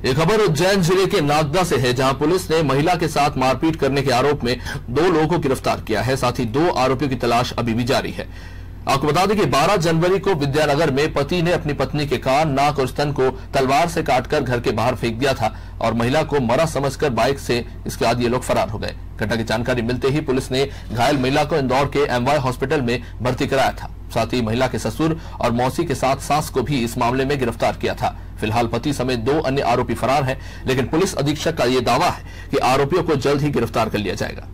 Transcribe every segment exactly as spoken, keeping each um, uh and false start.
ये खबर उज्जैन जिले के नागदा से है, जहां पुलिस ने महिला के साथ मारपीट करने के आरोप में दो लोगों को गिरफ्तार किया है। साथ ही दो आरोपियों की तलाश अभी भी जारी है। आपको बता दें कि बारह जनवरी को विद्यानगर में पति ने अपनी पत्नी के कान, नाक और स्तन को तलवार से काटकर घर के बाहर फेंक दिया था और महिला को मरा समझकर बाइक से इसके बाद ये लोग फरार हो गए। घटना की जानकारी मिलते ही पुलिस ने घायल महिला को इंदौर के एमवाय हॉस्पिटल में भर्ती कराया था। साथ ही महिला के ससुर और मौसी के साथ सास को भी इस मामले में गिरफ्तार किया था। फिलहाल पति समेत दो अन्य आरोपी फरार हैं, लेकिन पुलिस अधीक्षक का यह दावा है कि आरोपियों को जल्द ही गिरफ्तार कर लिया जाएगा।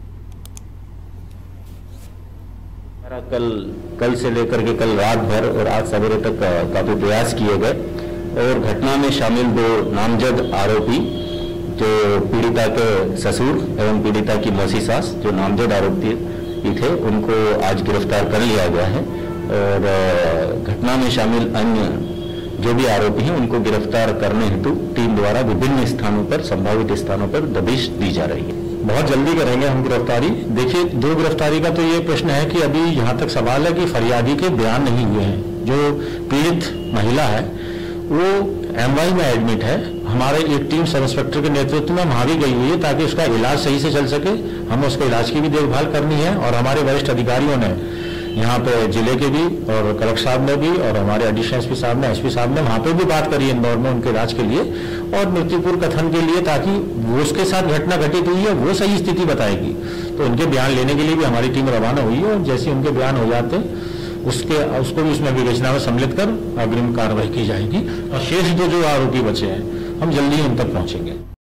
कल कल से लेकर के कल रात भर और आज सवेरे तक काफी प्रयास किए गए और घटना में शामिल दो नामजद आरोपी जो पीड़िता के ससुर एवं पीड़िता की मौसी सास जो नामजद आरोपी थे, उनको आज गिरफ्तार कर लिया गया है और घटना में शामिल अन्य जो भी आरोपी हैं उनको गिरफ्तार करने हेतु टीम द्वारा विभिन्न स्थानों पर संभावित स्थानों पर दबिश दी जा रही है। बहुत जल्दी करेंगे हम गिरफ्तारी। देखिए, दो गिरफ्तारी का तो ये प्रश्न है कि अभी यहाँ तक सवाल है कि फरियादी के बयान नहीं हुए हैं। जो पीड़ित महिला है वो एमवाई में एडमिट है। हमारे एक टीम सब इंस्पेक्टर के नेतृत्व में वहां भी गई हुई है ताकि उसका इलाज सही से चल सके। हमें उसके इलाज की भी देखभाल करनी है और हमारे वरिष्ठ अधिकारियों ने यहाँ पे जिले के भी और कलेक्टर साहब ने भी और हमारे एडिशनल एसपी साहब ने एसपी साहब ने वहां पे भी बात करी इंदौर में उनके इलाज के लिए और मृत्युपूर्व कथन के लिए, ताकि वो उसके साथ घटना घटित हुई है वो सही स्थिति बताएगी। तो उनके बयान लेने के लिए भी हमारी टीम रवाना हुई है और जैसे उनके बयान हो जाते उसके उसको भी उसमें विवेचना में सम्मिलित कर अग्रिम कार्रवाई की जाएगी और शेष दो जो आरोपी बचे हैं हम जल्दी उन तक पहुंचेंगे।